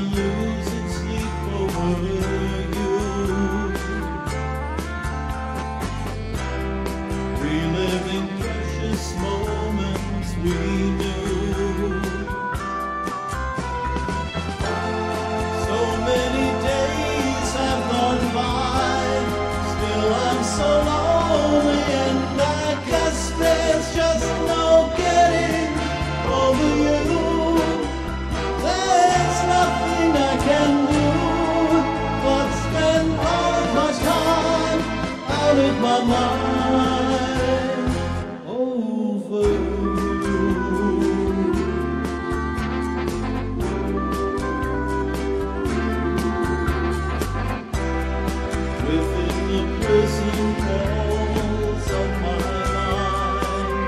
losing sleep over you, reliving precious moments we knew. So many days have gone by, still I'm so lonely, and I guess there's just no getting over you. There's nothing I can do but spend all of my time out of my mind over you. Within the prison walls of my mind,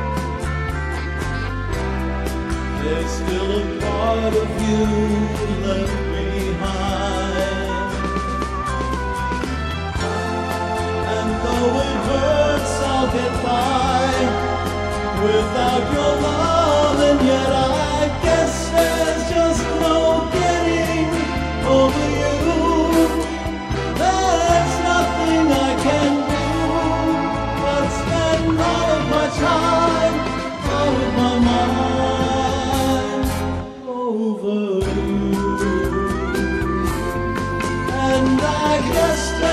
there's still a part of you left behind. And though it hurts, I'll get by without your love, and yet I guess there's just no getting over you. There's nothing I can do but spend all of my time out of my mind over you. And I guess